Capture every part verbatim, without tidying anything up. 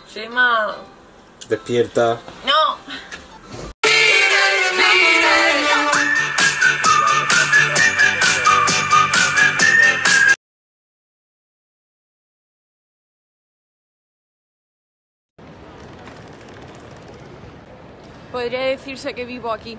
Chema. Despierta. No. Podría decirse que vivo aquí.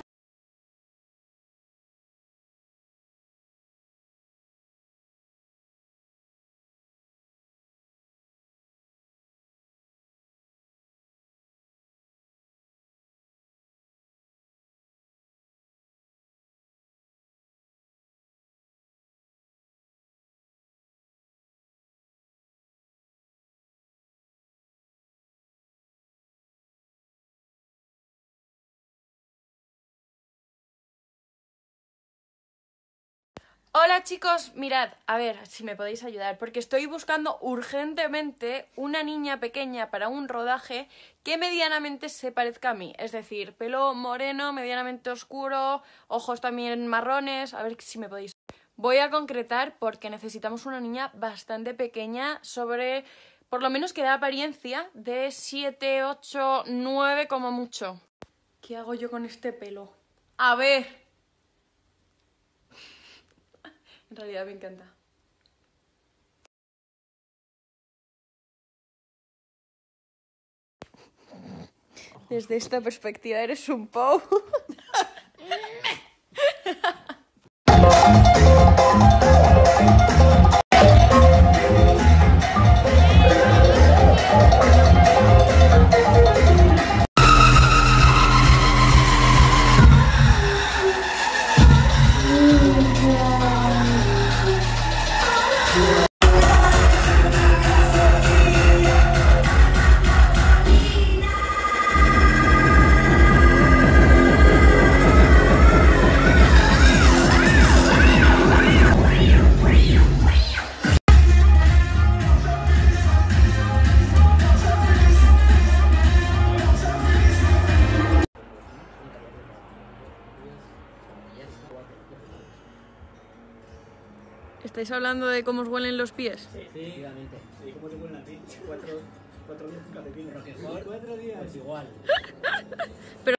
Hola chicos, mirad, a ver si me podéis ayudar, porque estoy buscando urgentemente una niña pequeña para un rodaje que medianamente se parezca a mí. Es decir, pelo moreno, medianamente oscuro, ojos también marrones, a ver si me podéis... Voy a concretar porque necesitamos una niña bastante pequeña, sobre, por lo menos que da apariencia de siete, ocho, nueve como mucho. ¿Qué hago yo con este pelo? A ver... En realidad me encanta. Desde esta perspectiva eres un Pou. ¿Estáis hablando de cómo os huelen los pies? Sí, sí, efectivamente. ¿Y cómo te huelen a ti? Cuatro, cuatro días con calcetines. Roquefort, cuatro días. Pues igual. Pero